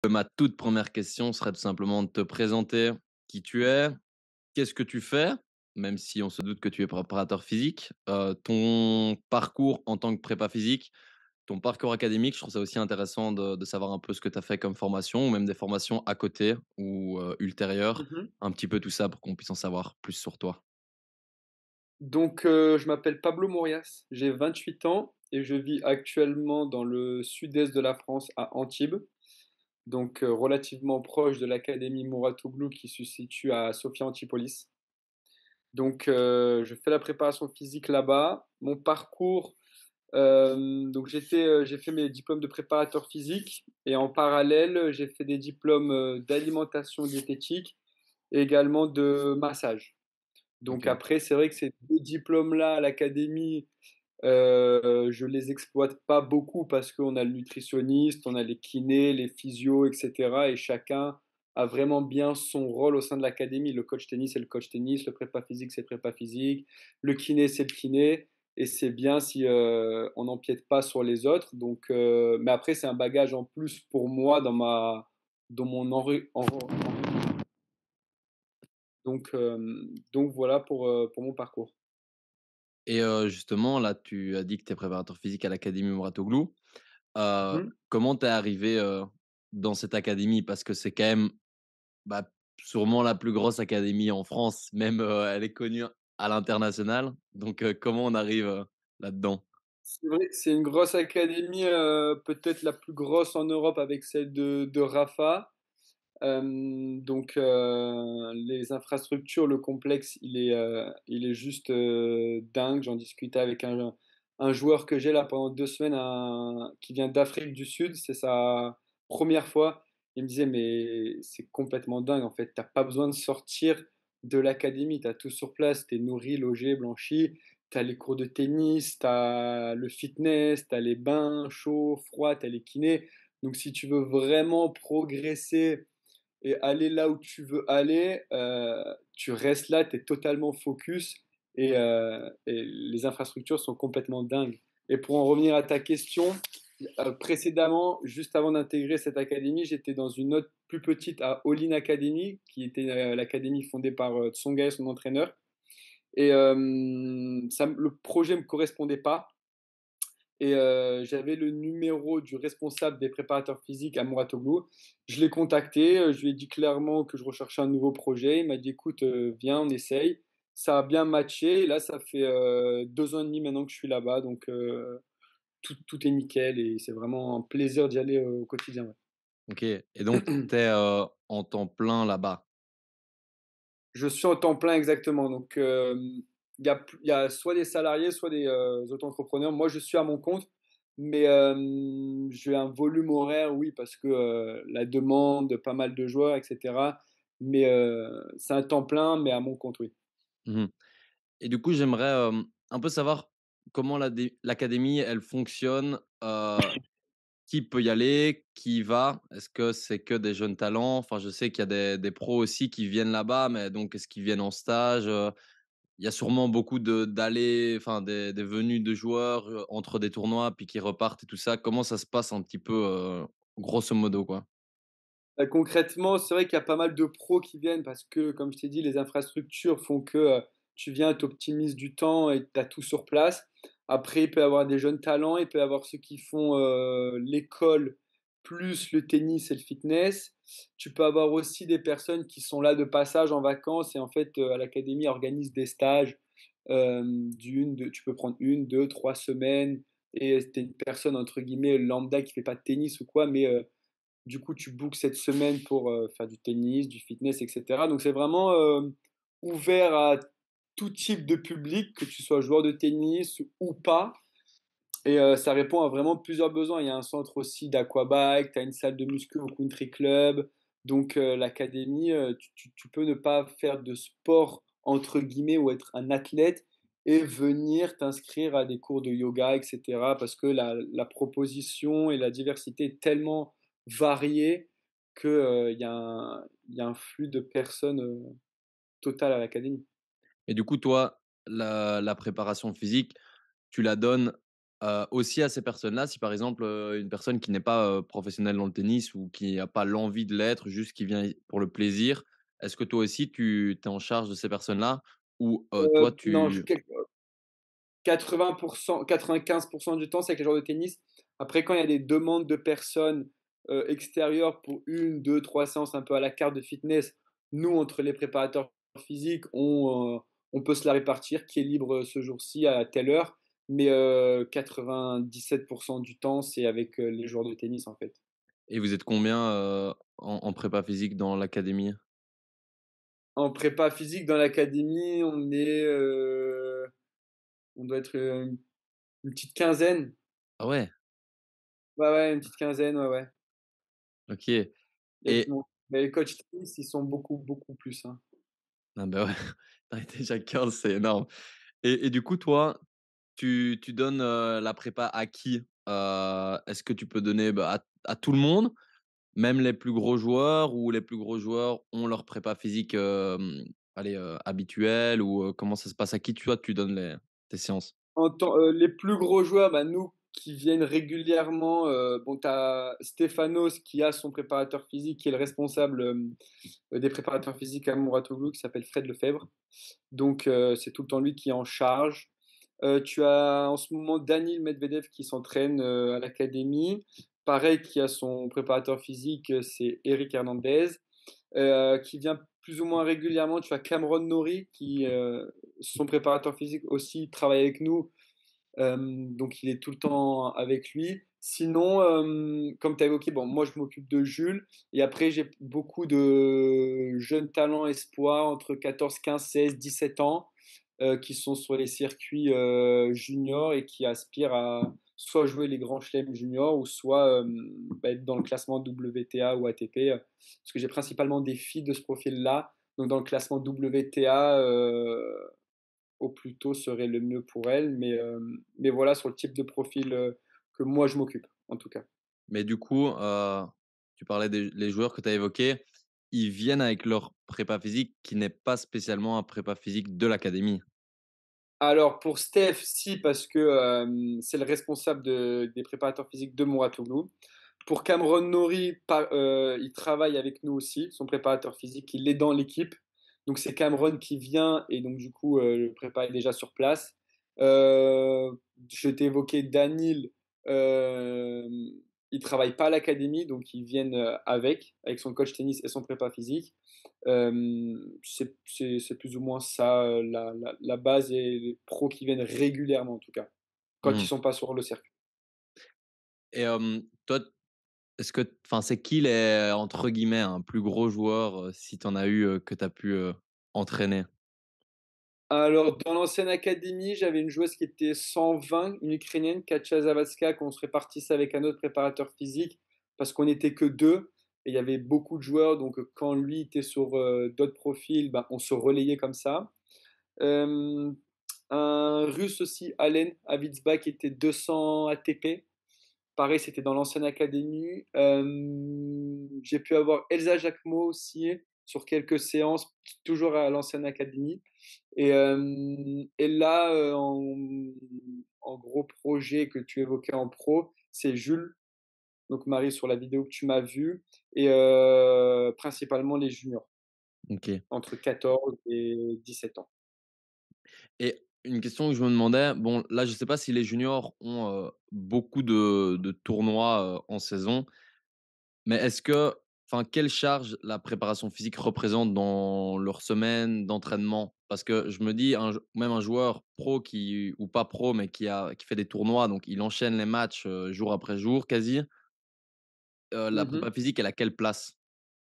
Ma toute première question serait tout simplement de te présenter qui tu es, qu'est-ce que tu fais, même si on se doute que tu es préparateur physique, ton parcours en tant que prépa physique, ton parcours académique. Je trouve ça aussi intéressant de savoir un peu ce que tu as fait comme formation ou même des formations à côté ou ultérieures, Mmh. un petit peu tout ça pour qu'on puisse en savoir plus sur toi. Je m'appelle Pablo Morias, j'ai 28 ans et je vis actuellement dans le sud-est de la France, à Antibes, relativement proche de l'académie Mouratoglou qui se situe à Sophia Antipolis. Je fais la préparation physique là-bas. Mon parcours, j'ai fait mes diplômes de préparateur physique et en parallèle, j'ai fait des diplômes, d'alimentation diététique et également de massage. Donc OK. après, c'est vrai que ces 2 diplômes-là à l'académie, je les exploite pas beaucoup parce qu'on a le nutritionniste, on a les kinés, les physios et cetera et chacun a vraiment bien son rôle au sein de l'académie. Le coach tennis, c'est le coach tennis, le prépa physique, c'est le prépa physique, le kiné, c'est le kiné et c'est bien si, on n'empiète pas sur les autres mais après c'est un bagage en plus pour moi dans mon donc voilà pour mon parcours. Et justement, là, tu as dit que tu es préparateur physique à l'académie Mouratoglou. Mmh. Comment tu es arrivé, dans cette académie? Parce que c'est quand même, bah, sûrement la plus grosse académie en France, même, elle est connue à l'international. Donc, comment on arrive, là-dedans? C'est vrai que c'est une grosse académie, peut-être la plus grosse en Europe avec celle de Rafa. Les infrastructures, le complexe, il est juste, dingue. J'en discutais avec un joueur que j'ai là pendant 2 semaines, qui vient d'Afrique du Sud, c'est sa première fois. Il me disait: «Mais c'est complètement dingue en fait, tu as pas besoin de sortir de l'académie, tu as tout sur place, tu es nourri, logé, blanchi, tu as les cours de tennis, tu as le fitness, tu as les bains chauds, froids, tu as les kinés». Donc si tu veux vraiment progresser et aller là où tu veux aller, tu restes là, tu es totalement focus et les infrastructures sont complètement dingues. Et pour en revenir à ta question, précédemment, juste avant d'intégrer cette académie, j'étais dans une autre plus petite à All In Academy, qui était, l'académie fondée par, Tsonga, son entraîneur et ça me le projet me correspondait pas et j'avais le numéro du responsable des préparateurs physiques à Mouratoglou. Je l'ai contacté, je lui ai dit clairement que je recherchais un nouveau projet. Il m'a dit: «Écoute, viens, on essaye». Ça a bien matché et là, ça fait, 2 ans et demi maintenant que je suis là-bas tout est nickel et c'est vraiment un plaisir d'y aller, au quotidien, ouais. OK, et donc tu es, en temps plein là-bas? Je suis en temps plein exactement il y a soit des salariés, soit des, auto-entrepreneurs. Moi, je suis à mon compte, mais j'ai un volume horaire, oui, parce que, la demande, pas mal de joueurs et cetera, c'est un temps plein, mais à mon compte, oui. Mmh. Et du coup, j'aimerais, un peu savoir comment l'académie, elle fonctionne, qui peut y aller? Qui y va? Est-ce que c'est que des jeunes talents? Enfin, je sais qu'il y a des pros aussi qui viennent là-bas, mais donc est-ce qu'ils viennent en stage? Il y a sûrement beaucoup d'allées, enfin des venues de joueurs, entre des tournois, puis qui repartent et tout ça. Comment ça se passe un petit peu, grosso modo, quoi? Concrètement, c'est vrai qu'il y a pas mal de pros qui viennent parce que, comme je t'ai dit, les infrastructures font que, tu viens, tu optimises du temps et tu as tout sur place. Après, il peut y avoir des jeunes talents, il peut y avoir ceux qui font, l'école plus le tennis et le fitness. Tu peux avoir aussi des personnes qui sont là de passage en vacances et en fait, à l'académie organise des stages, tu peux prendre 1, 2, 3 semaines et tu es une personne entre guillemets «lambda» qui fait pas de tennis ou quoi, du coup, tu bookes cette semaine pour, faire du tennis, du fitness et cetera. Donc c'est vraiment, ouvert à tout type de public, que tu sois joueur de tennis ou pas et ça répond à vraiment plusieurs besoins. Il y a un centre aussi d'aquabike, tu as une salle de muscu au country club. L'académie, tu peux ne pas faire de «sport» entre guillemets ou être un athlète et venir t'inscrire à des cours de yoga et cetera. Parce que la proposition et la diversité est tellement variée que, il y a un flux de personnes, total à l'académie. Et du coup, toi, la préparation physique, tu la donnes, aussi à ces personnes-là, si par exemple, une personne qui n'est pas, professionnelle dans le tennis ou qui a pas l'envie de l'être, juste qui vient y pour le plaisir, est-ce que toi aussi tu es en charge de ces personnes-là? Ou, toi Non, je tu 80 95 du temps, c'est avec les joueurs de tennis. Après, quand il y a des demandes de personnes, extérieures pour une, 2, 3 séances un peu à la carte de fitness, nous, entre les préparateurs physiques, on peut se la répartir, qui est libre, ce jour-ci à telle heure. Mais 97 du temps, c'est avec, les joueurs de tennis, en fait. et vous êtes combien, en prépa physique dans l'académie? En prépa physique dans l'académie, on doit être, une petite quinzaine. Ah ouais, Ouais, ouais, une petite quinzaine, ouais, ouais. OK. Il y a du Et monde. Mais les coachs tennis, ils sont beaucoup, beaucoup plus, hein. ah bah, ouais, tu es déjà 15, c'est énorme. Et du coup, toi, tu donnes, la prépa à qui? Est-ce que tu peux donner, bah, à tout le monde? Même les plus gros joueurs ou les plus gros joueurs ont leur prépa physique, allez, habituelle ou, comment ça se passe? À qui toi tu donnes tes séances? Les plus gros joueurs, bah, nous qui viennent régulièrement, bon, tu as Stefanos qui a son préparateur physique, qui est le responsable, des préparateurs physiques à Mouratoglou, qui s'appelle Fred Lefebvre. Donc c'est tout le temps lui qui est en charge. Tu as en ce moment Daniil Medvedev qui s'entraîne, à l'académie. Pareil, qui a son préparateur physique, c'est Eric Hernandez. Qui vient plus ou moins régulièrement. Tu as Cameron Norrie qui, son préparateur physique aussi, travaille avec nous, donc il est tout le temps avec lui. Sinon, comme tu as évoqué, bon, moi je m'occupe de Jules et après j'ai beaucoup de jeunes talents espoirs entre 14, 15, 16, 17 ans qui sont sur les circuits juniors et qui aspirent à soit jouer les grands chelems juniors ou soit bah, être dans le classement WTA ou ATP. Parce que j'ai principalement des filles de ce profil-là. Donc dans le classement WTA, au plus tôt serait le mieux pour elles. Mais voilà sur le type de profil que moi je m'occupe, en tout cas. Mais du coup, tu parlais des les joueurs que tu as évoqués, ils viennent avec leur prépa physique qui n'est pas spécialement un prépa physique de l'académie? Alors pour Steph, si, parce que c'est le responsable des préparateurs physiques de Mouratoglou. Pour Cameron Norrie, il travaille avec nous aussi, son préparateur physique, il est dans l'équipe. Donc c'est Cameron qui vient et donc du coup le prépa est déjà sur place. Euh, je t'ai évoqué Danil, euh, il travaille pas à l'académie, donc ils viennent avec son coach tennis et son prépa physique. C'est plus ou moins ça la base et les pros qui viennent régulièrement en tout cas, quand ils Mmh. sont pas sur le circuit. Et toi, est-ce que enfin, c'est qui les, entre guillemets, «un plus gros joueur», si tu en as eu, que tu as pu, entraîner? Alors, dans l'ancienne académie, j'avais une joueuse qui était 120, une Ukrainienne, Katia Zavadska, qu'on se répartissait avec un autre préparateur physique parce qu'on n'était que deux et il y avait beaucoup de joueurs. Donc, quand lui était sur d'autres profils, ben, on se relayait comme ça. Euh, un Russe aussi, Alen Avitsba, qui était 200 ATP. Pareil, c'était dans l'ancienne académie. J'ai pu avoir Elsa Jacquemot aussi sur quelques séances, toujours à l'ancienne académie. Et là, en gros projet que tu évoquais en pro, c'est Jules, donc Marie sur la vidéo que tu m'as vue, et principalement les juniors, OK. entre 14 et 17 ans. Et une question que je me demandais, bon, là, je sais pas si les juniors ont, beaucoup de tournois, en saison, mais est-ce que enfin, quelle charge la préparation physique représente dans leur semaine d'entraînement? Parce que je me dis même un joueur pro qui ou pas pro, mais qui fait des tournois, donc il enchaîne les matchs, jour après jour quasi, la Mhm. prépa physique, elle a quelle place?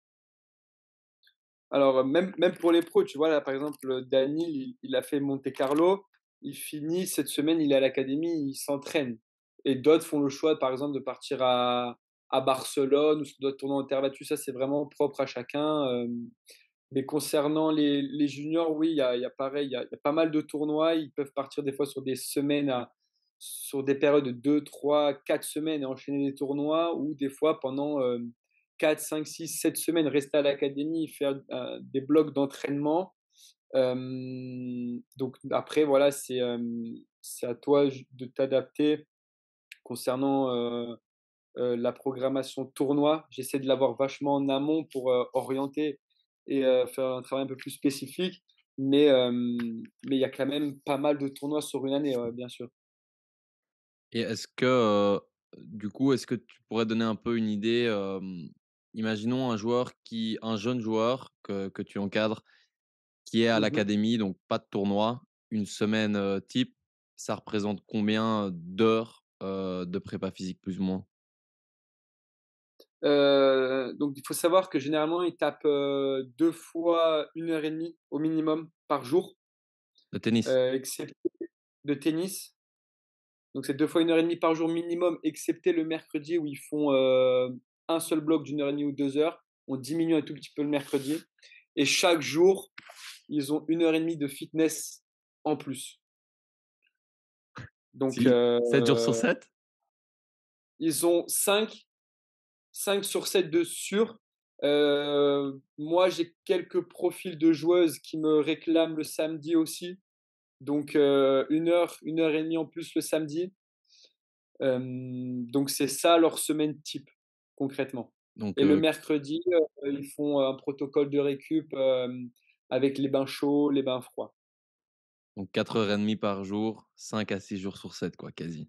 Alors, même pour les pros, tu vois, là, par exemple, Dany, il a fait Monte-Carlo, il finit cette semaine, il est à l'académie, il s'entraîne. Et d'autres font le choix, par exemple, de partir à Barcelone ou sur d'autres tournois en terre battue. Ça, c'est vraiment propre à chacun. Mais concernant les juniors, oui, il y a pareil, il y a pas mal de tournois. Ils peuvent partir des fois sur des semaines, sur des périodes de 2, 3, 4 semaines et enchaîner les tournois, ou des fois pendant 4, 5, 6, 7 semaines, rester à l'académie, faire des blocs d'entraînement. Donc après, voilà, c'est à toi de t'adapter Concernant, la programmation tournoi, j'essaie de l'avoir vachement en amont pour, orienter et faire un travail un peu plus spécifique. Mais il y a quand même pas mal de tournois sur une année, ouais, bien sûr. Et est-ce que, du coup, est-ce que tu pourrais donner un peu une idée, imaginons un jeune joueur que tu encadres, qui est à Mmh. l'académie, donc pas de tournoi, une semaine, type, ça représente combien d'heures, de prépa physique plus ou moins? Donc il faut savoir que généralement, ils tapent, 2 fois 1 heure et demie au minimum par jour, De tennis? excepté de tennis. Donc c'est 2 fois 1 heure et demie par jour minimum, excepté le mercredi où ils font, un seul bloc d'1 heure et demie ou 2 heures. On diminue un tout petit peu le mercredi et chaque jour, ils ont 1 heure et demie de fitness en plus. Donc Si 7 jours sur 7. ils ont cinq sur 7 de sûr. Moi, j'ai quelques profils de joueuses qui me réclament le samedi aussi, donc 1 heure et demie en plus le samedi. Donc c'est ça leur semaine type, concrètement. Donc Et le mercredi, ils font un protocole de récup, avec les bains chauds, les bains froids. 4 heures et demie par jour, 5 à 6 jours sur 7 quoi, quasi.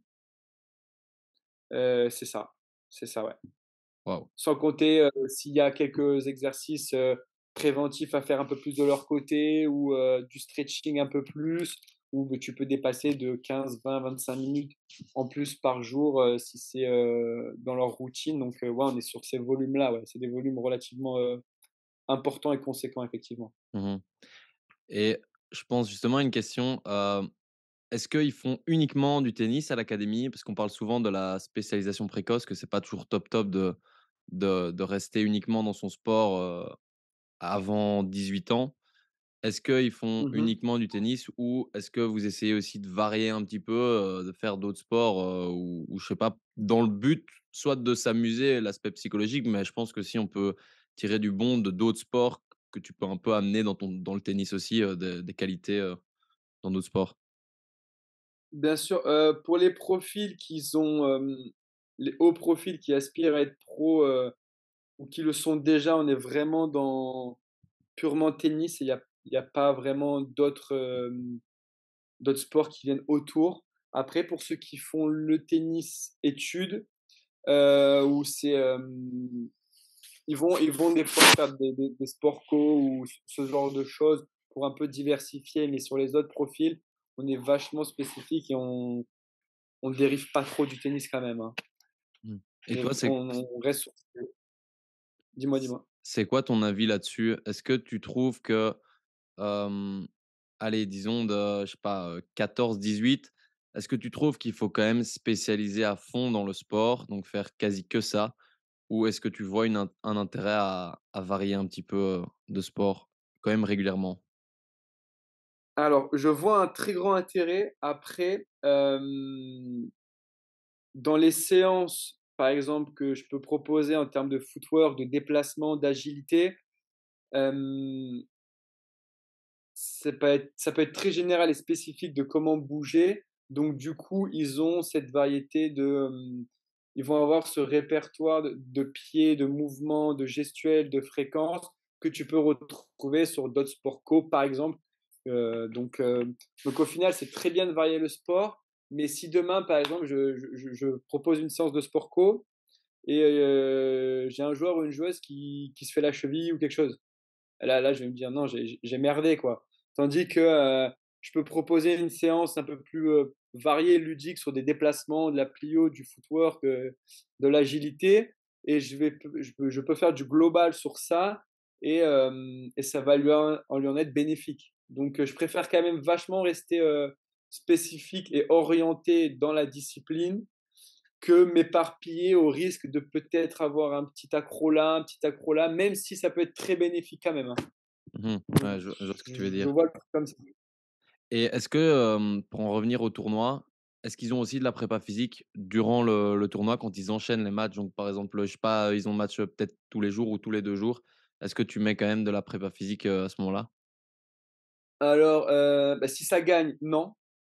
C'est ça, c'est ça, ouais. Waouh! Sans compter, s'il y a quelques exercices, préventifs à faire un peu plus de leur côté ou, du stretching un peu plus, ou que tu peux dépasser de 15, 20, 25 minutes en plus par jour, si c'est, dans leur routine. Donc, ouais, on est sur ces volumes-là, ouais. C'est des volumes relativement, importants et conséquents, effectivement. Mmh. Et je pense justement à une question, est-ce qu'ils font uniquement du tennis à l'académie? Parce qu'on parle souvent de la spécialisation précoce, que c'est pas toujours top top de rester uniquement dans son sport, avant 18 ans. Est-ce qu'ils font Mmh. uniquement du tennis ou est-ce que vous essayez aussi de varier un petit peu, de faire d'autres sports, ou je sais pas, dans le but soit de s'amuser, l'aspect psychologique, mais je pense que si on peut tirer du bon de d'autres sports que tu peux un peu amener dans le tennis aussi, des qualités, dans d'autres sports. Bien sûr, pour les profils les hauts profils qui aspirent à être pro, ou qui le sont déjà, on est vraiment dans purement tennis et il y a pas vraiment d'autres sports qui viennent autour. Après pour ceux qui font le tennis études, où ils vont des fois faire des sports co ou ce genre de choses pour un peu diversifier, mais sur les autres profils, on est vachement spécifique et on dérive pas trop du tennis quand même, hein. Mmh. Et toi, c'est On reste sur dis-moi, dis-moi? c'est quoi ton avis là-dessus? Est-ce que tu trouves que, hem, allez, disons de, je sais pas, 14-18, est-ce que tu trouves qu'il faut quand même spécialiser à fond dans le sport, donc faire quasi que ça? Ou est-ce que tu vois un intérêt à varier un petit peu, de sport quand même régulièrement? Alors, je vois un très grand intérêt. Après, dans les séances, par exemple, que je peux proposer en termes de footwork, de déplacement, d'agilité, hem, ça peut être très général et spécifique de comment bouger. Donc du coup, ils ont cette variété ils vont avoir ce répertoire de pieds, de mouvements, de gestuels, de fréquences que tu peux retrouver sur d'autres sports co, par exemple. Donc au final, c'est très bien de varier le sport, mais si demain, par exemple, je propose une séance de sport co et j'ai un joueur ou une joueuse qui se fait la cheville ou quelque chose. Là, je vais me dire: «Non, j'ai merdé, quoi». Tandis que, je peux proposer une séance un peu plus, variée, ludique sur des déplacements, de la plio, du footwork, de l'agilité et je peux faire du global sur ça et ça va lui en être bénéfique. Donc, je préfère quand même vachement rester, spécifique et orienté dans la discipline que m'éparpiller au risque de peut-être avoir un petit accro là, un petit accro là, même si ça peut être très bénéfique quand même, hein. Mmh. Donc Ouais, je vois ce que tu veux je dire. vois le truc comme ça. Et est-ce que, pour en revenir au tournoi, est-ce qu'ils ont aussi de la prépa physique durant le tournoi quand ils enchaînent les matchs? Donc par exemple, je sais pas, ils ont match, peut-être tous les jours ou tous les 2 jours. Est-ce que tu mets quand même de la prépa physique, à ce moment-là? Alors, bah, si ça gagne, non.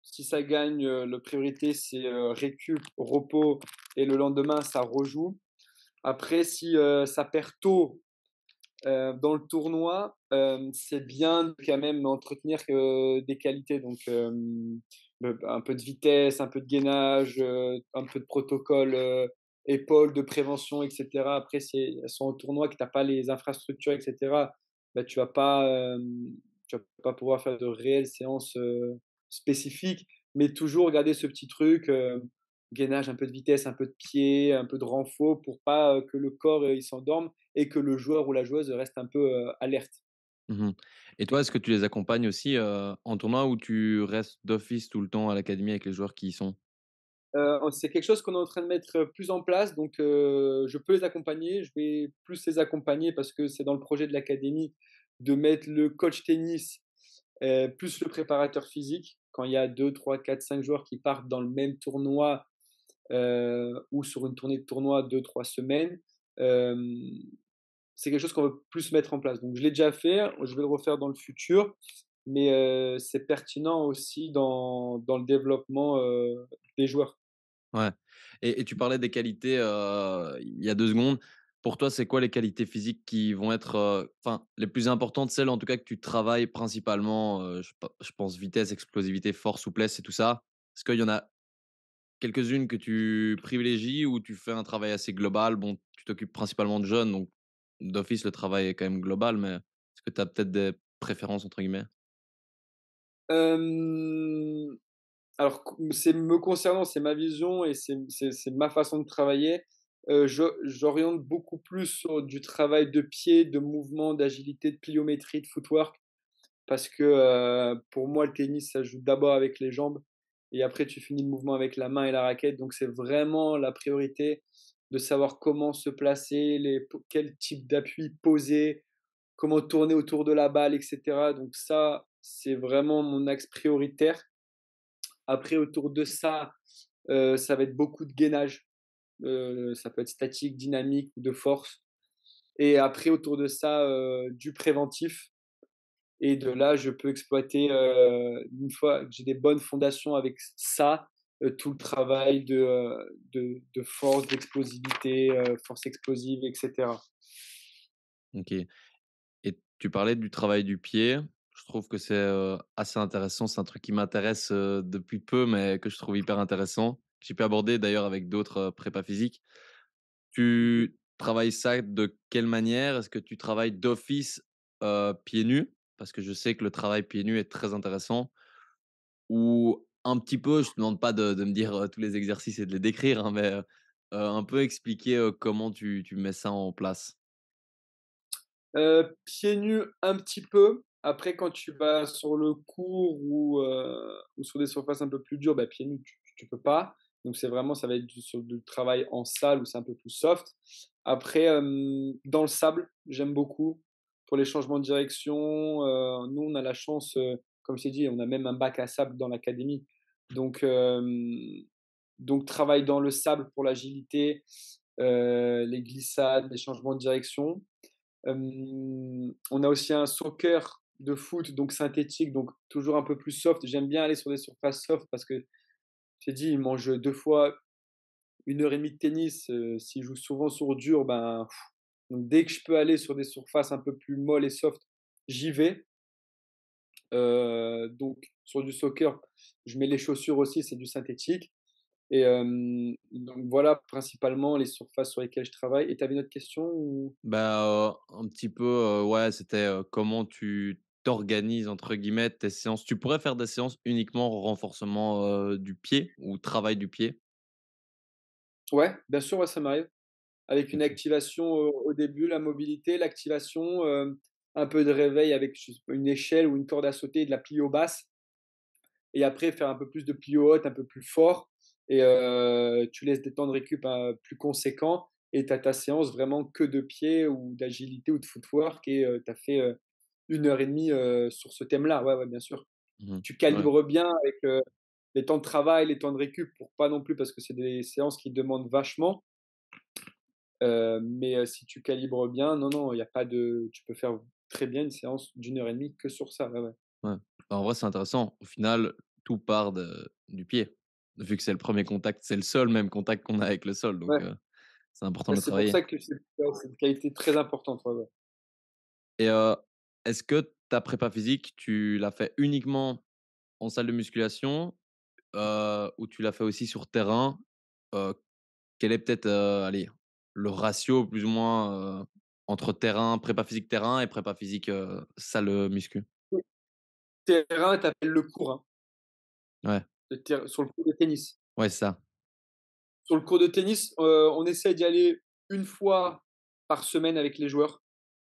Si ça gagne, la priorité, c'est, récup, repos et le lendemain, ça rejoue. Après si, ça perd tôt, dans le tournoi, c'est bien de quand même entretenir, des qualités donc un peu de vitesse, un peu de gainage, un peu de protocole, épaules, de prévention et cetera. Après si elles sont en tournoi, que tu as pas les infrastructures et cetera, bah, tu vas pas pouvoir faire de réelles séances, spécifiques, mais toujours garder ce petit truc, gainage, un peu de vitesse, un peu de pied, un peu de renfort pour pas, que le corps, il s'endorme et que le joueur ou la joueuse reste un peu, alerte. Mmh. Et toi, est-ce que tu les accompagnes aussi, en tournoi ou tu restes d'office tout le temps à l'académie avec les joueurs qui y sont? C'est quelque chose qu'on est en train de mettre, plus en place donc je peux les accompagner. Je vais plus les accompagner parce que c'est dans le projet de l'académie de mettre le coach tennis, plus le préparateur physique. Quand il y a 2, 3, 4, 5 joueurs qui partent dans le même tournoi, ou sur une tournée de tournoi 2, 3 semaines, hem, c'est quelque chose qu'on veut plus mettre en place. Donc je l'ai déjà fait, je vais le refaire dans le futur, mais c'est pertinent aussi dans le développement, des joueurs. Ouais, et tu parlais des qualités, il y a 2 secondes. Pour toi, c'est quoi les qualités physiques qui vont être, enfin, les plus importantes, celles en tout cas que tu travailles principalement, je pense vitesse, explosivité, force, souplesse et tout ça? Est-ce qu'il y en a quelques-unes que tu privilégies ou tu fais un travail assez global? Bon, tu t'occupes principalement de jeunes, donc d'office, le travail est quand même global, mais est-ce que tu as peut-être des «préférences» entre guillemets? Hem, alors c'est me concernant, c'est ma vision et c'est ma façon de travailler. J'oriente beaucoup plus sur du travail de pied, de mouvement, d'agilité, de pliométrie, de footwork parce que, pour moi, le tennis, ça joue d'abord avec les jambes et après tu finis le mouvement avec la main et la raquette. Donc c'est vraiment la priorité de savoir comment se placer, quel type d'appui poser, comment tourner autour de la balle et cetera. Donc ça, c'est vraiment mon axe prioritaire. Après autour de ça, ça va être beaucoup de gainage, ça peut être statique, dynamique ou de force et après autour de ça, du préventif et de là, je peux exploiter, une fois que j'ai des bonnes fondations avec ça, tout le travail de force, d'explosivité, force explosive et cetera. OK. Et tu parlais du travail du pied. Je trouve que c'est, assez intéressant. C'est un truc qui m'intéresse, depuis peu, mais que je trouve hyper intéressant. J'ai pu aborder d'ailleurs avec d'autres, prépas physiques. Tu travailles ça de quelle manière? Est-ce que tu travailles d'office, pieds nus? Parce que je sais que le travail pieds nus est très intéressant. Ou un petit peu, je te demande pas de me dire, tous les exercices et de les décrire, hein, mais, un peu expliquer, comment tu mets ça en place? Pieds nus un petit peu. Après quand tu vas sur le court ou sur des surfaces un peu plus dures, bah, pieds nus tu peux pas. Donc c'est vraiment ça va être sur du travail en salle où c'est un peu plus soft. Après, dans le sable, j'aime beaucoup pour les changements de direction, nous on a la chance, comme je t'ai dit, on a même un bac à sable dans l'académie. Donc travail dans le sable pour l'agilité, les glissades, les changements de direction. On a aussi un soccer de foot, donc synthétique, donc toujours un peu plus soft. J'aime bien aller sur des surfaces soft parce que j'ai dit, ils mangent 2 fois 1 heure et demie de tennis, s'ils jouent souvent sur dur, ben, donc dès que je peux aller sur des surfaces un peu plus molles et soft, j'y vais. Donc sur du soccer, je mets les chaussures aussi, c'est du synthétique et donc voilà principalement les surfaces sur lesquelles je travaille et tu avais une autre question ou? Bah, un petit peu, ouais, c'était, comment tu «t'organises» entre guillemets tes séances. Tu pourrais faire des séances uniquement renforcement, du pied ou travail du pied? Ouais, bien sûr, ouais, ça m'arrive. Avec une OK. activation, au début, la mobilité, l'activation, un peu de réveil avec je sais pas, une échelle ou une corde à sauter et de la plio basse et après faire un peu plus de plio haute, un peu plus fort et tu laisses des temps de récup, plus conséquents et tu as ta séance vraiment que de pied ou d'agilité ou de footwork et tu as fait, 1 heure et demie, sur ce thème-là. Ouais, ouais, bien sûr. Mmh. Tu Ouais. calibres bien avec, les temps de travail, les temps de récup pour pas non plus parce que c'est des séances qui demandent vachement. Mais si tu calibres bien, non, non, il y a pas de tu peux faire très bien une séance d'1 heure et demie que sur ça, ouais, ouais. Ouais. Bah, en vrai, c'est intéressant. Au final, tout part du pied. Vu que c'est le premier contact, c'est le seul même contact qu'on a avec le sol, donc Ouais, c'est important bah, de le c'est pour travailler. ça que c'est ouais, c'est une qualité très importante, ouais, ouais. Et est-ce que ta prépa physique, tu l'as fait uniquement en salle de musculation, ou tu l'as fait aussi sur terrain? Heu, Quel est peut-être, allez, le ratio plus ou moins, entre terrain prépa physique terrain et prépa physique, salle, muscu? Oui. Terrain, tu appelles le court, hein, Ouais, le ter sur le court de tennis. ouais, c'est ça. Sur le court de tennis, on essaie d'y aller une fois par semaine avec les joueurs.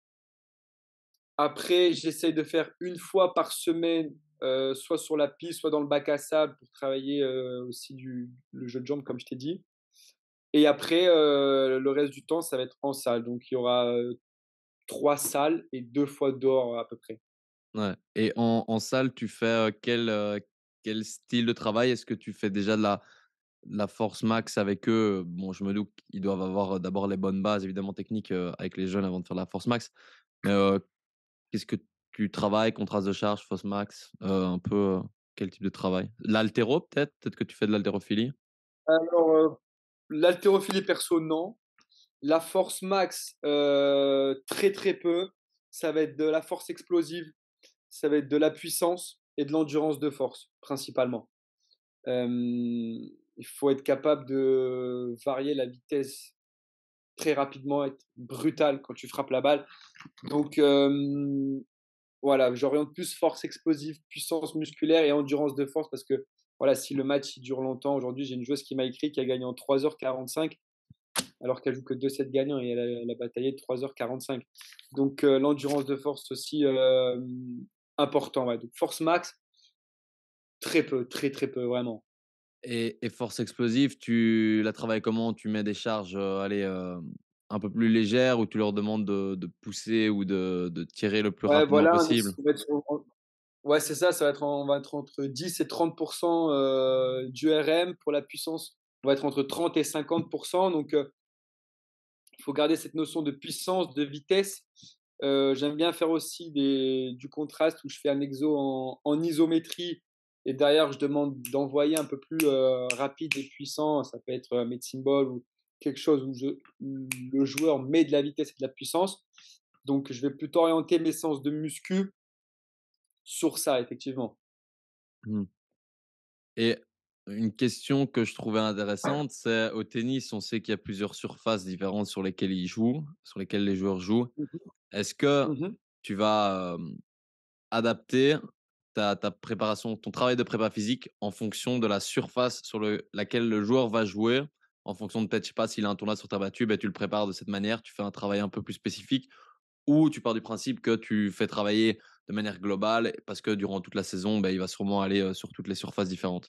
Après, j'essaye de faire une fois par semaine, soit sur la piste, soit dans le bac à sable pour travailler, aussi le jeu de jambes comme je t'ai dit et après, le reste du temps, ça va être en salle. Donc il y aura, 3 salles et 2 fois dehors à peu près. Ouais, et en salle, tu fais, quel style de travail? Est-ce que tu fais déjà de la force max avec eux? Bon, je me doute qu'ils doivent avoir, d'abord les bonnes bases évidemment techniques, avec les jeunes avant de faire de la force max. Mais, qu'est-ce que tu travailles? Contraste de charge, force max, un peu, quel type de travail? L'haltéro peut-être? Peut-être que tu fais de l'haltérophilie? Alors, l'haltérophilie perso, non. La force max, très, très peu. Ça va être de la force explosive, ça va être de la puissance et de l'endurance de force, principalement. Il faut être capable de varier la vitesse très rapidement, être brutal quand tu frappes la balle. Donc, voilà, j'oriente plus force explosive, puissance musculaire et endurance de force parce que, voilà, si le match il dure longtemps, aujourd'hui, j'ai une joueuse qui m'a écrit qui a gagné en 3h45 alors qu'elle joue que 2 sets gagnants et elle a bataillé 3h45. Donc, l'endurance de force aussi, important, ouais. Donc force max, très peu, très, très peu, vraiment. Et force explosive, tu la travailles comment? Tu mets des charges, allez, un peu plus légères, ou tu leur demandes de pousser ou de tirer le plus Ouais, rapidement voilà, possible? on va être sur ouais, c'est ça, ça va être on va être entre 10 et 30 du RM. Pour la puissance, on va être entre 30 et 50. Donc, il faut garder cette notion de puissance, de vitesse. J'aime bien faire aussi du contraste où je fais un exo en isométrie et derrière, je demande d'envoyer un peu plus rapide et puissant. Ça peut être medicine ball ou quelque chose où le joueur met de la vitesse et de la puissance. Donc, je vais plutôt orienter mes séances de muscu sur ça, effectivement. Mmh. Et une question que je trouvais intéressante, c'est au tennis, on sait qu'il y a plusieurs surfaces différentes sur lesquelles ils jouent, sur lesquelles les joueurs jouent. Mmh Est-ce que mh. Mmh. tu vas, adapter ta préparation, ton travail de prépa physique en fonction de la surface sur laquelle le joueur va jouer, en fonction de peut-être, je sais pas, s'il a un tournoi sur terre battue, ben tu le prépares de cette manière, tu fais un travail un peu plus spécifique, ou tu pars du principe que tu fais travailler de manière globale parce que durant toute la saison, ben il va sûrement aller, sur toutes les surfaces différentes?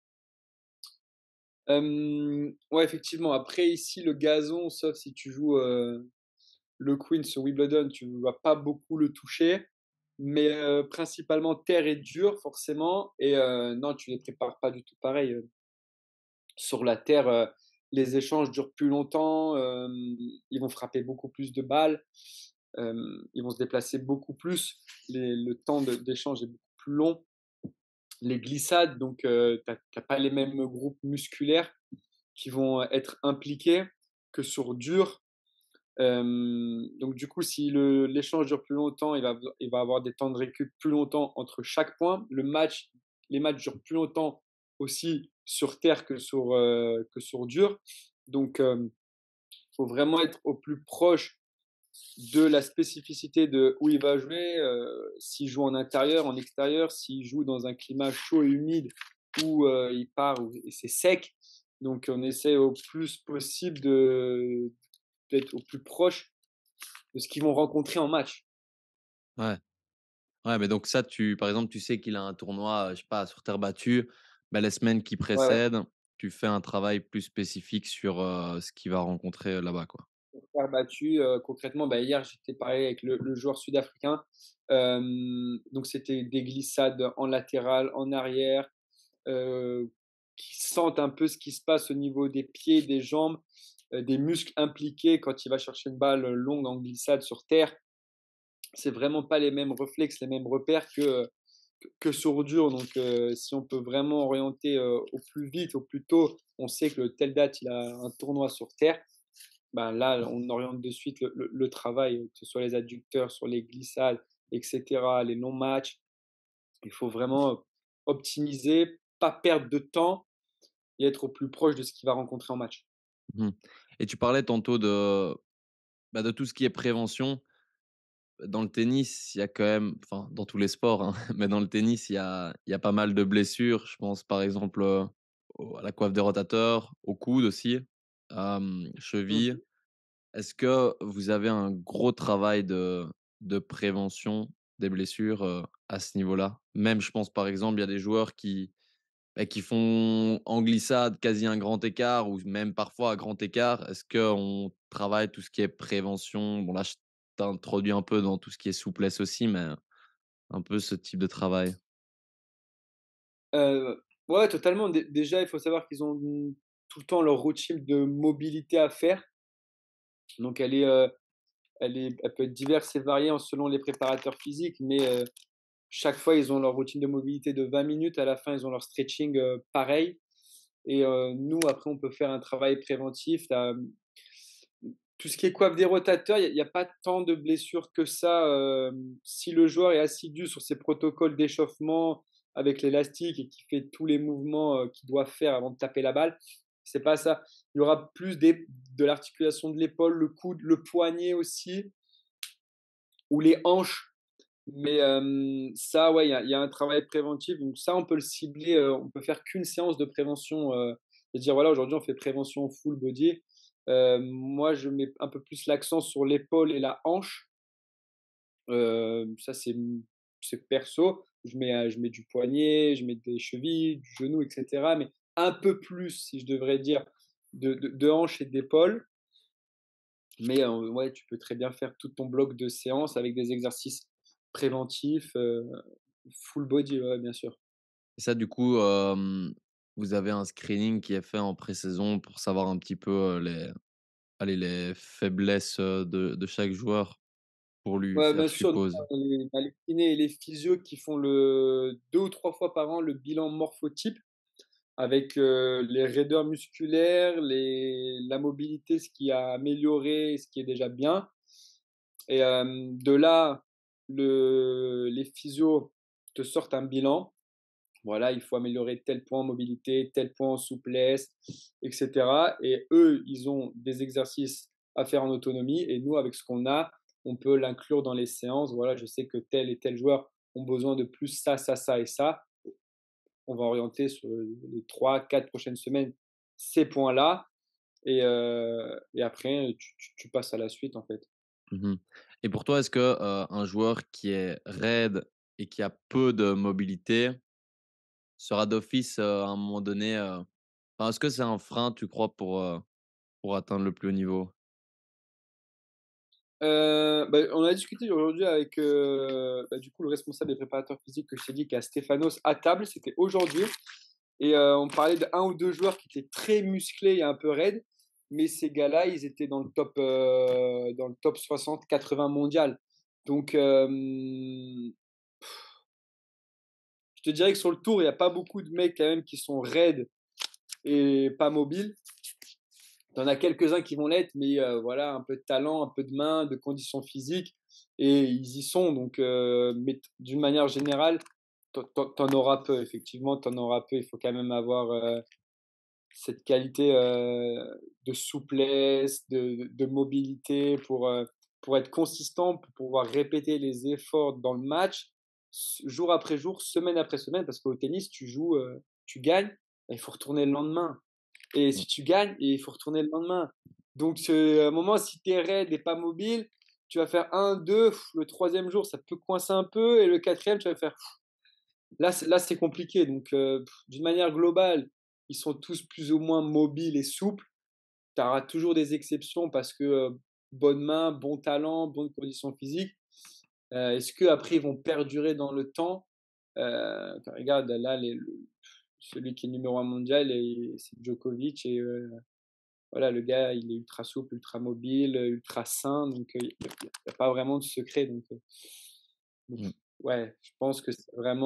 Ouais, effectivement. Après, ici, le gazon, sauf si tu joues, le Queen sur Wimbledon, tu ne vas pas beaucoup le toucher. Mais, principalement terre et dur, forcément. Et non, tu les prépares pas du tout pareil. Sur la terre, les échanges durent plus longtemps, ils vont frapper beaucoup plus de balles, ils vont se déplacer beaucoup plus. Le temps d'échange est beaucoup plus long. Les glissades, donc, tu as pas les mêmes groupes musculaires qui vont être impliqués que sur dur. Donc du coup, si l'échange dure plus longtemps, il va avoir des temps de récup plus longtemps entre chaque point. Les matchs durent plus longtemps aussi sur terre que sur dur. Donc, faut vraiment être au plus proche de la spécificité de où il va jouer, s'il joue en intérieur, en extérieur, s'il joue dans un climat chaud et humide où, il part où et c'est sec. Donc on essaie au plus possible d'être au plus proche de ce qu'ils vont rencontrer en match. Ouais. Ouais, mais donc ça, par exemple, tu sais qu'il a un tournoi, je sais pas, sur terre battue, bah, les semaines qui Ouais, ouais. précèdent, tu fais un travail plus spécifique sur, ce qu'il va rencontrer, là-bas, quoi. Faire battu, concrètement, bah, hier, j'étais pareil avec le joueur sud-africain. Donc c'était des glissades en latéral, en arrière, heu, qui sentent un peu ce qui se passe au niveau des pieds, des jambes, des muscles impliqués quand il va chercher une balle longue en glissade sur terre. C'est vraiment pas les mêmes réflexes, les mêmes repères que, que sur dur. Donc, si on peut vraiment orienter, au plus vite, au plus tôt, on sait que telle date, il a un tournoi sur terre, ben là, on oriente de suite le travail, que ce soit les adducteurs, sur les glissades et cetera, les longs matchs. Il faut vraiment, optimiser, pas perdre de temps et être au plus proche de ce qu'il va rencontrer en match. Mmh. Et tu parlais tantôt de, bah, de tout ce qui est prévention. Dans le tennis, il y a quand même, enfin, dans tous les sports, hein, mais dans le tennis, il y a pas mal de blessures. Je pense par exemple, à la coiffe des rotateurs, au coude aussi, cheville. Mmh. Est-ce que vous avez un gros travail de prévention des blessures, à ce niveau-là? Même, je pense, par exemple, il y a des joueurs qui font en glissade quasi un grand écart ou même parfois à grand écart. Est-ce qu'on travaille tout ce qui est prévention? Bon, là, je t'introduis un peu dans tout ce qui est souplesse aussi, mais un peu ce type de travail. Ouais, totalement. Déjà, il faut savoir qu'ils ont, tout le temps leur routine de mobilité à faire. Donc elle peut être diverse et variée en selon les préparateurs physiques, mais chaque fois, ils ont leur routine de mobilité de 20 minutes. À la fin, ils ont leur stretching, pareil. Et nous, après, on peut faire un travail préventif. Tu as tout ce qui est coiffe des rotateurs, il y a pas tant de blessures que ça, si le joueur est assidu sur ses protocoles d'échauffement avec l'élastique et qui fait tous les mouvements, qu'il doit faire avant de taper la balle, c'est pas ça. Il y aura plus de l'articulation de l'épaule, le coude, le poignet aussi ou les hanches. Mais ça, ouais, il y a un travail préventif, donc ça, on peut le cibler, on peut faire qu'une séance de prévention, et dire: «Voilà, aujourd'hui, on fait prévention full body». Moi, je mets un peu plus l'accent sur l'épaule et la hanche. Ça, c'est perso. Je mets du poignet, je mets des chevilles, du genou et cetera, mais un peu plus, si je devrais dire, de hanche et d'épaule. Mais ouais, tu peux très bien faire tout ton bloc de séances avec des exercices préventifs, full body, ouais, bien sûr. Et ça, du coup, vous avez un screening qui est fait en pré-saison pour savoir un petit peu, les faiblesses, de chaque joueur pour lui Ouais, faire, bien je sûr, suppose? tu as les kinés et les physios qui font 2 ou 3 fois par an le bilan morphotype avec, les raideurs musculaires, la mobilité, ce qui a amélioré, ce qui est déjà bien. Et de là, les physios te sortent un bilan. Voilà, il faut améliorer tel point en mobilité, tel point en souplesse, et cetera. Et eux, ils ont des exercices à faire en autonomie et nous, avec ce qu'on a, on peut l'inclure dans les séances. Voilà, je sais que tel et tel joueur ont besoin de plus ça, ça, ça et ça. On va orienter sur les 3, 4 prochaines semaines ces points-là et après tu passes à la suite, en fait. Mmh. Et pour toi, est-ce que, un joueur qui est raide et qui a peu de mobilité sera d'office, à un moment donné, enfin, est-ce que c'est un frein, tu crois, pour atteindre le plus haut niveau? Bah, on a discuté aujourd'hui avec, bah, du coup, le responsable des préparateurs physiques que je t'ai dit, qui est à Stéphanos à table, c'était aujourd'hui et on parlait d'1 ou 2 joueurs qui étaient très musclés et un peu raides, mais ces gars-là, ils étaient dans le top 60-80 mondial. Donc je te dirais que sur le tour, il y a pas beaucoup de mecs quand même qui sont raides et pas mobiles. Tu en as quelques-uns qui vont l'être, mais voilà, un peu de talent, un peu de main, de conditions physiques et ils y sont donc mais d'une manière générale, tu en auras peu effectivement, tu en auras peu. Il faut quand même avoir, cette qualité, de souplesse, de mobilité pour être consistant, pour pouvoir répéter les efforts dans le match, jour après jour, semaine après semaine. Parce qu'au tennis, tu joues, tu gagnes, il faut retourner le lendemain. Et Mmh, si tu gagnes, il faut retourner le lendemain. Donc, à un moment, si tu es raide et pas mobile, tu vas faire un, deux, le troisième jour, ça peut coincer un peu, et le quatrième, tu vas faire là, c'est compliqué. Donc, d'une manière globale, ils sont tous plus ou moins mobiles et souples. Tu auras toujours des exceptions parce que bonne main, bon talent, bonnes conditions physiques. Est-ce qu'après, ils vont perdurer dans le temps? Regarde, là, celui qui est numéro un mondial, c'est Djokovic. Et voilà, le gars, il est ultra souple, ultra mobile, ultra sain. Donc, il n'y a pas vraiment de secret. Donc, mmh. ouais, je pense que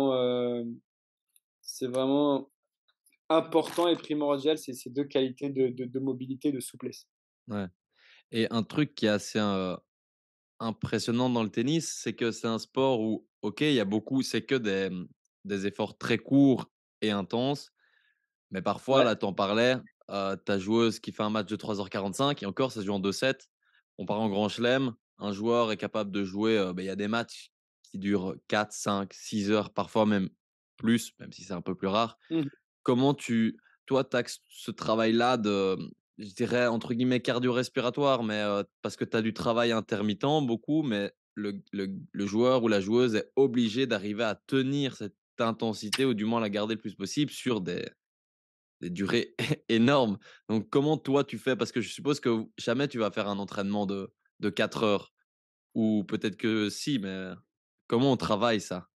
c'est vraiment important et primordial, ces 2 qualités de mobilité, de souplesse. Ouais, et un truc qui est assez, impressionnant dans le tennis, c'est que c'est un sport où, OK, il y a beaucoup c'est que des efforts très courts et intenses, mais parfois, Ouais. là, tu en parlais, ta joueuse qui fait un match de 3h45 et encore, ça se joue en 2 sets. On part en grand chelem, un joueur est capable de jouer, il y a des matchs qui durent 4, 5, 6 heures, parfois même plus, même si c'est un peu plus rare. Mmh. Comment tu toi, taxes ce travail-là de, je dirais, entre guillemets «cardio-respiratoire», mais, parce que tu as du travail intermittent beaucoup, mais le joueur ou la joueuse est obligé d'arriver à tenir cette intensité ou du moins la garder le plus possible sur des durées énormes. Donc comment toi tu fais? Parce que je suppose que jamais tu vas faire un entraînement de 4 heures ou peut-être que si, mais comment on travaille ça?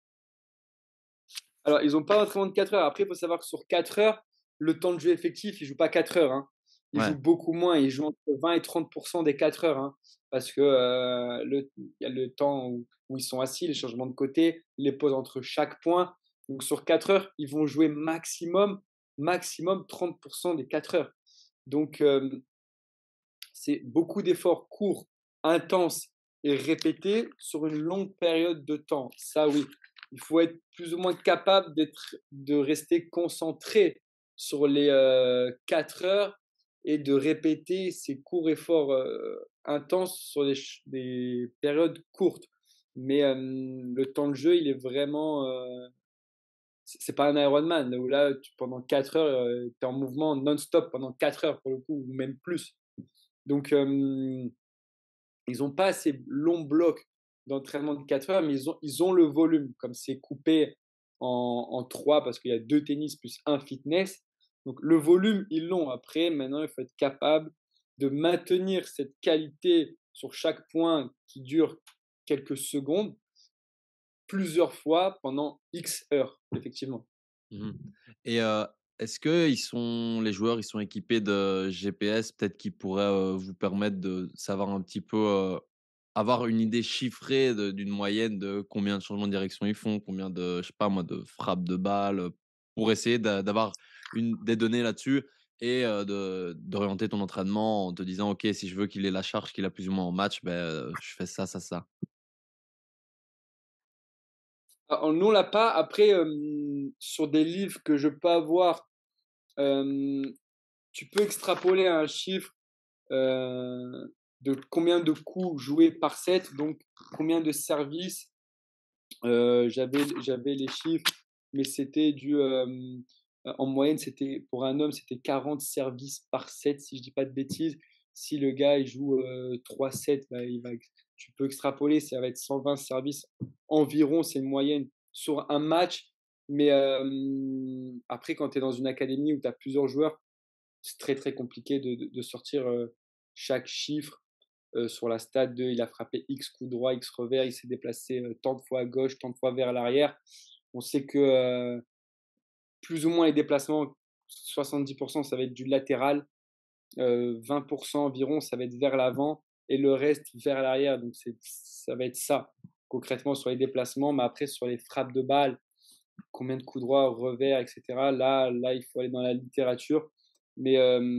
Alors, ils ont pas d'entraînement de 4 heures. Après, il faut savoir que sur 4 heures, le temps de jeu effectif, ils jouent pas 4 heures, hein. Ils Ouais. jouent beaucoup moins, ils jouent entre 20 et 30 des 4 heures, hein. Parce que, il y a le temps où ils sont assis, les changements de côté, les pauses entre chaque point. Donc sur 4 heures, ils vont jouer maximum 30 des 4 heures. Donc, c'est beaucoup d'efforts courts, intenses et répétés sur une longue période de temps. Ça, oui, il faut être plus ou moins capable de rester concentré sur les 4 heures et de répéter ces courts efforts intenses sur des périodes courtes. Mais le temps de jeu, il est vraiment. C'est pas un Ironman où là, pendant 4 heures, tu es en mouvement non-stop pendant 4 heures pour le coup, ou même plus. Donc, ils n'ont pas ces longs blocs d'entraînement de 4 heures, mais ils ont le volume. Comme c'est coupé en 3 parce qu'il y a 2 tennis plus un fitness. Donc, le volume, ils l'ont. Après, maintenant, il faut être capable de maintenir cette qualité sur chaque point qui dure quelques secondes, plusieurs fois pendant X heures, effectivement. Mmh. Et est-ce que les joueurs, ils sont équipés de GPS, peut-être qui pourraient, vous permettre de savoir un petit peu, avoir une idée chiffrée d'une moyenne de combien de changements de direction ils font, combien de, je sais pas moi, de frappes de balles, pour essayer d'avoir des données là-dessus et d'orienter ton entraînement en te disant: «OK, si je veux qu'il ait la charge qu'il a plus ou moins en match, ben je fais ça, ça, ça». Ah, on ne l'a pas. Après, sur des livres que je peux avoir, hem, tu peux extrapoler un chiffre de combien de coups joués par set, donc combien de services. J'avais les chiffres, mais c'était en moyenne, c'était pour un homme, c'était 40 services par set, si je dis pas de bêtises. Si le gars, il joue 3 sets, bah, tu peux extrapoler, ça va être 120 services environ, c'est une moyenne sur un match. Mais après, quand tu es dans une académie où tu as plusieurs joueurs, c'est très, très compliqué de sortir chaque chiffre sur la stat de il a frappé X coup droit, X revers, il s'est déplacé tant de fois à gauche, tant de fois vers l'arrière. On sait que plus ou moins les déplacements, 70% ça va être du latéral, 20% environ ça va être vers l'avant et le reste vers l'arrière. Donc ça va être ça concrètement sur les déplacements, mais après sur les frappes de balle, combien de coups droits, revers, etc. Là, il faut aller dans la littérature, mais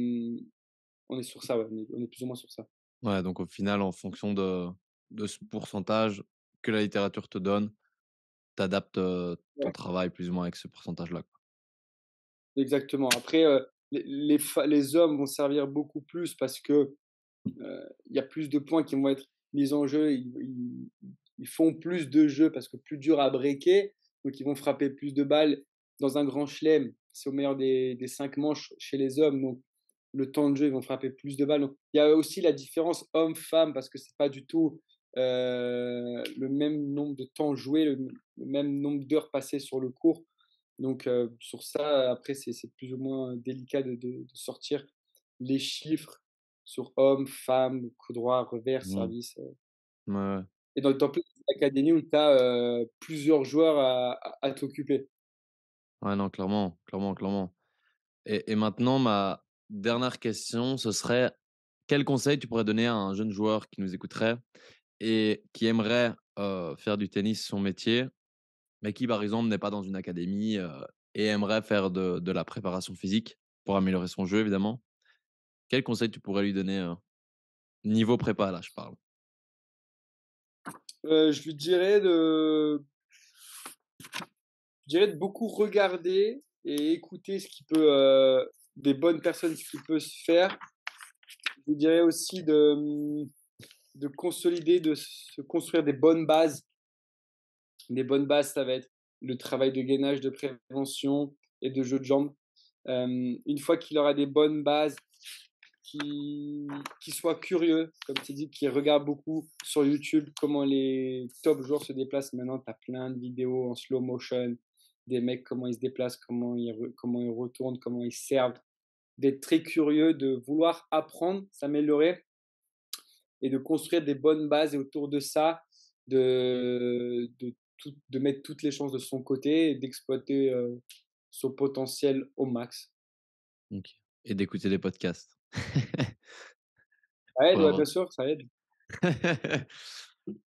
on est sur ça, ouais, on est plus ou moins sur ça. Ouais, donc au final, en fonction de ce pourcentage que la littérature te donne, tu adaptes, ton Ouais. travail plus ou moins avec ce pourcentage-là, quoi. Exactement. Après, les hommes vont servir beaucoup plus parce que, il y a plus de points qui vont être mis en jeu. Ils font plus de jeux parce que plus dur à breaker, donc ils vont frapper plus de balles. Dans un grand chelem, c'est au meilleur des 5 manches chez les hommes, donc le temps de jeu, ils vont frapper plus de balles. Donc il y a aussi la différence homme-femme parce que c'est pas du tout, le même nombre de temps joué, le même nombre d'heures passées sur le court. Donc, sur ça, après, c'est plus ou moins délicat de sortir les chiffres sur hommes, femmes, coup droit, revers, Mmh. service, Ouais, ouais. et dans plus d'académies où tu as, plusieurs joueurs à t'occuper. Ouais, non, clairement, clairement, clairement. Et maintenant, ma dernière question, ce serait: quel conseil tu pourrais donner à un jeune joueur qui nous écouterait et qui aimerait, faire du tennis son métier, mais qui, par exemple, n'est pas dans une académie, et aimerait faire de la préparation physique pour améliorer son jeu, évidemment. Quel conseil tu pourrais lui donner, niveau prépa, là, je parle? Je lui dirais de beaucoup regarder et écouter ce qui peut, des bonnes personnes, ce qui peut se faire. Je lui dirais aussi de consolider, de se construire des bonnes bases. Des bonnes bases, ça va être le travail de gainage, de prévention et de jeu de jambes. Une fois qu'il aura des bonnes bases, qui soit curieux, comme tu dis, qui regarde beaucoup sur YouTube comment les top joueurs se déplacent. Maintenant, tu as plein de vidéos en slow motion, des mecs, comment ils se déplacent, comment ils retournent, comment ils servent. D'être très curieux, de vouloir apprendre, s'améliorer et de construire des bonnes bases et autour de ça, de mettre toutes les chances de son côté et d'exploiter son potentiel au max. OK, et d'écouter des podcasts Ça aide, pour ouais, bien avoir sûr, ça aide.